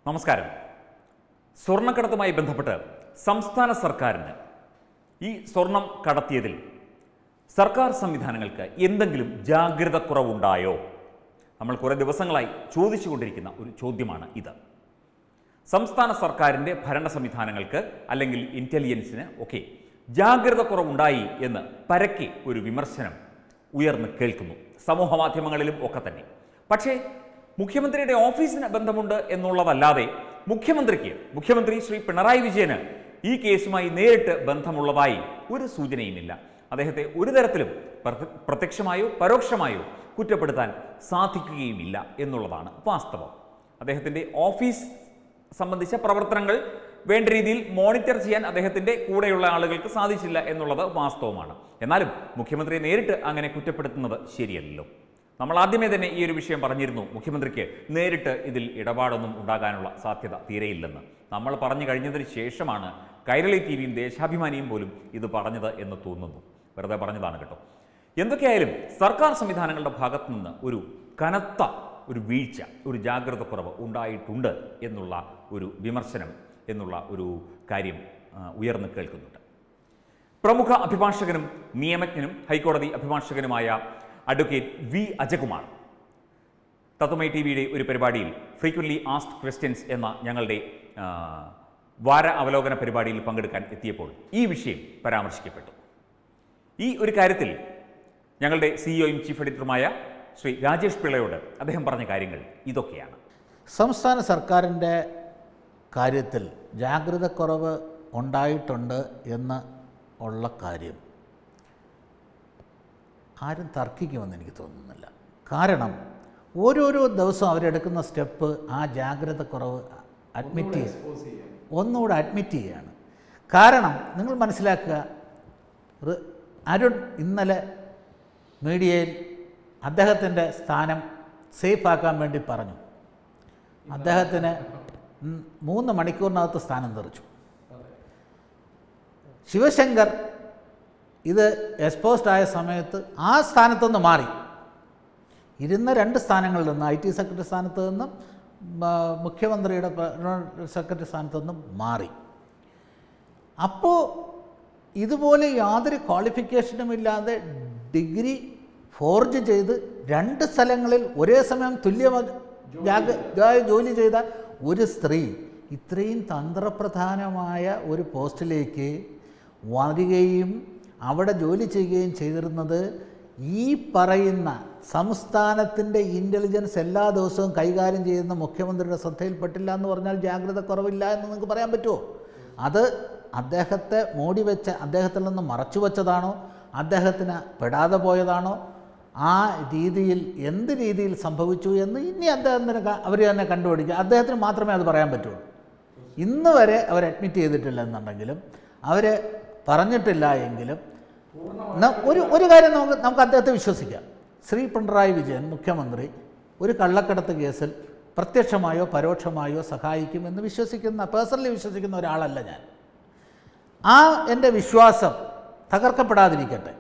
നമസ്കാരം. സ്വർണ്ണക്കടത്തുമായി ബന്ധപ്പെട്ട് സംസ്ഥാന സർക്കാരിന് ഈ സ്വർണം കടത്തിയതിൽ സർക്കാർ സംവിധാനങ്ങൾക്ക് എന്തെങ്കിലും ജാഗ്രത കുറവുണ്ടായോ? നമ്മൾ കുറേ ദിവസങ്ങളായി ചോദിച്ചുകൊണ്ടിരിക്കുന്ന ഒരു ചോദ്യമാണ് ഇത്. സംസ്ഥാന സർക്കാരിൻ്റെ ഭരണ സംവിധാനങ്ങൾക്ക് അല്ലെങ്കിൽ ഇൻ്റലിജൻസിന് ഒക്കെ ജാഗ്രത കുറവുണ്ടായി എന്ന് പരക്കെ ഒരു വിമർശനം ഉയർന്നു കേൾക്കുന്നു, സമൂഹ മാധ്യമങ്ങളിലും ഒക്കെ തന്നെ. പക്ഷേ മുഖ്യമന്ത്രിയുടെ ഓഫീസിന് ബന്ധമുണ്ട് എന്നുള്ളതല്ലാതെ മുഖ്യമന്ത്രി ശ്രീ പിണറായി വിജയന് ഈ കേസുമായി നേരിട്ട് ബന്ധമുള്ളതായി ഒരു സൂചനയുമില്ല. അദ്ദേഹത്തെ ഒരു തരത്തിലും പ്രത്യക്ഷമായോ പരോക്ഷമായോ കുറ്റപ്പെടുത്താൻ സാധിക്കുകയുമില്ല എന്നുള്ളതാണ് വാസ്തവം. അദ്ദേഹത്തിൻ്റെ ഓഫീസ് സംബന്ധിച്ച പ്രവർത്തനങ്ങൾ വേണ്ട രീതിയിൽ മോണിറ്റർ ചെയ്യാൻ അദ്ദേഹത്തിൻ്റെ കൂടെയുള്ള ആളുകൾക്ക് സാധിച്ചില്ല എന്നുള്ളത് വാസ്തവമാണ്. എന്നാലും മുഖ്യമന്ത്രിയെ നേരിട്ട് അങ്ങനെ കുറ്റപ്പെടുത്തുന്നത് ശരിയല്ലല്ലോ. നമ്മൾ ആദ്യമേ തന്നെ ഈ ഒരു വിഷയം പറഞ്ഞിരുന്നു, മുഖ്യമന്ത്രിക്ക് നേരിട്ട് ഇതിൽ ഇടപാടൊന്നും ഉണ്ടാകാനുള്ള സാധ്യത തീരെയില്ലെന്ന്. നമ്മൾ പറഞ്ഞു കഴിഞ്ഞതിന് ശേഷമാണ് കൈരളി ടിവിയും ദേശാഭിമാനിയും പോലും ഇത് പറഞ്ഞത് എന്ന് തോന്നുന്നു. വെറുതെ പറഞ്ഞതാണ് കേട്ടോ. എന്തൊക്കെയായാലും സർക്കാർ സംവിധാനങ്ങളുടെ ഭാഗത്തു നിന്ന് ഒരു കനത്ത ഒരു വീഴ്ച, ഒരു ജാഗ്രത കുറവ് ഉണ്ടായിട്ടുണ്ട് എന്നുള്ള ഒരു വിമർശനം എന്നുള്ള ഒരു കാര്യം ഉയർന്നു കേൾക്കുന്നുണ്ട്. പ്രമുഖ അഭിഭാഷകനും നിയമജ്ഞനും ഹൈക്കോടതി അഭിഭാഷകനുമായ അഡ്വക്കേറ്റ് വി അജകുമാർ തത്വമൈ ടിവിയുടെ ഒരു പരിപാടിയിൽ ഫ്രീക്വൻലി ആസ്ക്ഡ് ക്വസ്റ്റ്യൻസ് എന്ന ഞങ്ങളുടെ വാര അവലോകന പരിപാടിയിൽ പങ്കെടുക്കാൻ എത്തിയപ്പോൾ ഈ വിഷയം പരാമർശിക്കപ്പെട്ടു. ഈ ഒരു കാര്യത്തിൽ ഞങ്ങളുടെ സിഇഒയും ചീഫ് എഡിറ്ററുമായ ശ്രീ രാജേഷ് പിള്ളയോട് അദ്ദേഹം പറഞ്ഞ കാര്യങ്ങൾ ഇതൊക്കെയാണ്. സംസ്ഥാന സർക്കാരിൻ്റെ കാര്യത്തിൽ ജാഗ്രത കുറവ് ഉണ്ടായിട്ടുണ്ട് എന്ന് ഉള്ള കാര്യം ആരും തർക്കിക്കുമെന്ന് എനിക്ക് തോന്നുന്നില്ല. കാരണം ഓരോരോ ദിവസവും അവരെടുക്കുന്ന സ്റ്റെപ്പ് ആ ജാഗ്രത കുറവ് ഒന്നുകൂടെ അഡ്മിറ്റ് ചെയ്യുകയാണ്. കാരണം നിങ്ങൾ മനസ്സിലാക്കുക, അരുൺ ഇന്നലെ മീഡിയയിൽ അദ്ദേഹത്തിൻ്റെ സ്ഥാനം സേഫാക്കാൻ വേണ്ടി പറഞ്ഞു. അദ്ദേഹത്തിന് 3 മണിക്കൂറിനകത്ത് സ്ഥാനം തെറിച്ചു. ശിവശങ്കർ ഇത് എക്സ്പോസ്ഡ് ആയ സമയത്ത് ആ സ്ഥാനത്തുനിന്ന് മാറി. ഇരുന്ന 2 സ്ഥാനങ്ങളിൽ നിന്ന്, IT സെക്രട്ടറി സ്ഥാനത്ത് നിന്നും മുഖ്യമന്ത്രിയുടെ സെക്രട്ടറി സ്ഥാനത്ത് നിന്നും മാറി. അപ്പോൾ ഇതുപോലെ യാതൊരു ക്വാളിഫിക്കേഷനുമില്ലാതെ ഡിഗ്രി ഫോർജ് ചെയ്ത് 2 സ്ഥലങ്ങളിൽ ഒരേ സമയം തുല്യമായ ജോലി ചെയ്ത ഒരു സ്ത്രീ ഇത്രയും തന്ത്രപ്രധാനമായ ഒരു പോസ്റ്റിലേക്ക് വരികയും അവിടെ ജോലി ചെയ്യുകയും ചെയ്തിരുന്നത് ഈ പറയുന്ന സംസ്ഥാനത്തിൻ്റെ ഇൻ്റലിജൻസ് എല്ലാ ദിവസവും കൈകാര്യം ചെയ്യുന്ന മുഖ്യമന്ത്രിയുടെ ശ്രദ്ധയിൽപ്പെട്ടില്ല എന്ന് പറഞ്ഞാൽ ജാഗ്രത കുറവില്ല എന്ന് നിങ്ങൾക്ക് പറയാൻ പറ്റുമോ? അത് അദ്ദേഹത്തെ മൂടി വെച്ച, അദ്ദേഹത്തിൽ നിന്ന് മറച്ചു വച്ചതാണോ, അദ്ദേഹത്തിന് പെടാതെ പോയതാണോ, ആ രീതിയിൽ എന്ത് രീതിയിൽ സംഭവിച്ചു എന്ന് ഇനി അദ്ദേഹത്തിന് അവർ തന്നെ കണ്ടുപിടിക്കുക. അദ്ദേഹത്തിന് മാത്രമേ അത് പറയാൻ പറ്റുള്ളൂ. ഇന്ന് വരെ അവർ അഡ്മിറ്റ് ചെയ്തിട്ടില്ല എന്നുണ്ടെങ്കിലും, അവർ പറഞ്ഞിട്ടില്ല എങ്കിലും ഒരു കാര്യം നമുക്ക് അദ്ദേഹത്തെ വിശ്വസിക്കാം. ശ്രീ പിണറായി വിജയൻ മുഖ്യമന്ത്രി ഒരു കള്ളക്കടത്ത് കേസിൽ പ്രത്യക്ഷമായോ പരോക്ഷമായോ സഹായിക്കുമെന്ന് പേഴ്സണലി വിശ്വസിക്കുന്ന ഒരാളല്ല ഞാൻ. ആ എൻ്റെ വിശ്വാസം തകർക്കപ്പെടാതിരിക്കട്ടെ.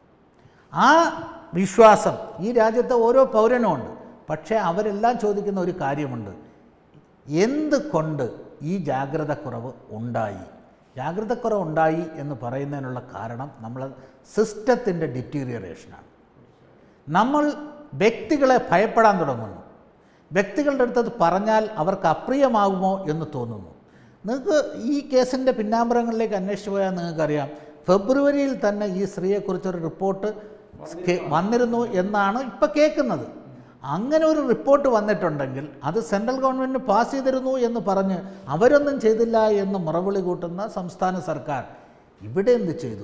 ആ വിശ്വാസം ഈ രാജ്യത്തെ ഓരോ പൗരനും ഉണ്ട്. പക്ഷേ അവരെല്ലാം ചോദിക്കുന്ന ഒരു കാര്യമുണ്ട്, എന്തുകൊണ്ട് ഈ ജാഗ്രത കുറവ് ഉണ്ടായി? ജാഗ്രത കുറവുണ്ടായി എന്ന് പറയുന്നതിനുള്ള കാരണം നമ്മൾ സിസ്റ്റത്തിൻ്റെ ഡിറ്റീരിയറേഷനാണ്. നമ്മൾ വ്യക്തികളെ ഭയപ്പെടാൻ തുടങ്ങുന്നു. വ്യക്തികളുടെ അടുത്തത് പറഞ്ഞാൽ അവർക്ക് അപ്രിയമാകുമോ എന്ന് തോന്നുന്നു. നിങ്ങൾക്ക് ഈ കേസിൻ്റെ പിന്നാമ്പുറങ്ങളിലേക്ക് അന്വേഷിച്ച് പോയാൽ നിങ്ങൾക്കറിയാം, ഫെബ്രുവരിയിൽ തന്നെ ഈ സ്ത്രീയെക്കുറിച്ചൊരു റിപ്പോർട്ട് വന്നിരുന്നു എന്നാണ് ഇപ്പോൾ കേൾക്കുന്നത്. അങ്ങനെ ഒരു റിപ്പോർട്ട് വന്നിട്ടുണ്ടെങ്കിൽ അത് സെൻട്രൽ ഗവൺമെൻറ്റിന് പാസ് ചെയ്തിരുന്നു എന്ന് പറഞ്ഞ് അവരൊന്നും ചെയ്തില്ല എന്ന് മുറവിളി കൂട്ടുന്ന സംസ്ഥാന സർക്കാർ ഇവിടെ എന്ത് ചെയ്തു?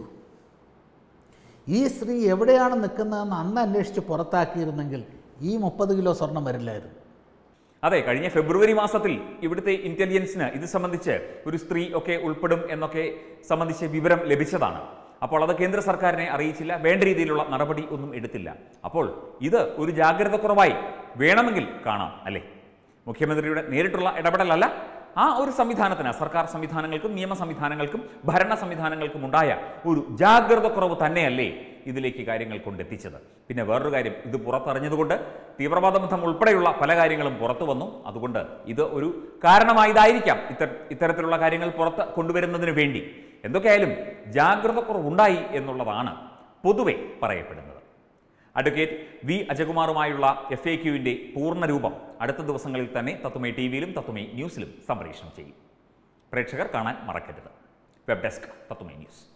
ഈ സ്ത്രീ എവിടെയാണ് നിൽക്കുന്നതെന്ന് അന്ന് അന്വേഷിച്ച് പുറത്താക്കിയിരുന്നെങ്കിൽ ഈ 30 കിലോ സ്വർണം വരില്ലായിരുന്നു. അതെ, കഴിഞ്ഞ ഫെബ്രുവരി മാസത്തിൽ ഇവിടുത്തെ ഇൻ്റലിജൻസിന് ഇത് സംബന്ധിച്ച് ഒരു സ്ത്രീ ഒക്കെ ഉൾപ്പെടും എന്നൊക്കെ സംബന്ധിച്ച് വിവരം ലഭിച്ചതാണ്. അപ്പോൾ അത് കേന്ദ്ര സർക്കാരിനെ അറിയിച്ചില്ല, വേണ്ട രീതിയിലുള്ള നടപടി ഒന്നും എടുത്തില്ല. അപ്പോൾ ഇത് ഒരു ജാഗ്രത കുറവായി വേണമെങ്കിൽ കാണാം, അല്ലേ? മുഖ്യമന്ത്രിയുടെ നേരിട്ടുള്ള ഇടപെടലല്ല, ആ ഒരു സംവിധാനത്തിന്, സർക്കാർ സംവിധാനങ്ങൾക്കും നിയമ സംവിധാനങ്ങൾക്കും ഭരണ സംവിധാനങ്ങൾക്കും ഉണ്ടായ ഒരു ജാഗ്രത കുറവ് തന്നെയല്ലേ ഇതിലേക്ക് കാര്യങ്ങൾ കൊണ്ടെത്തിച്ചത്? പിന്നെ വേറൊരു കാര്യം, ഇത് പുറത്തറിഞ്ഞതുകൊണ്ട് തീവ്രവാദ ബന്ധം ഉൾപ്പെടെയുള്ള പല കാര്യങ്ങളും പുറത്തു വന്നു. അതുകൊണ്ട് ഇത് ഒരു കാരണമായതായിരിക്കാം ഇത്തരത്തിലുള്ള കാര്യങ്ങൾ പുറത്ത് കൊണ്ടുവരുന്നതിന് വേണ്ടി. എന്തൊക്കെയായാലും ജാഗ്രത കുറവുണ്ടായി എന്നുള്ളതാണ് പൊതുവെ പറയപ്പെടുന്നത്. അഡ്വക്കേറ്റ് വി അജയകുമാറുമായുള്ള FAQവിൻ്റെ പൂർണ്ണരൂപം അടുത്ത ദിവസങ്ങളിൽ തന്നെ തത്വമയി ടിവിയിലും തത്വമയി ന്യൂസിലും സംപ്രേഷണം ചെയ്യും. പ്രേക്ഷകർ കാണാൻ മറക്കരുത്. Web desk Tattvamayi news.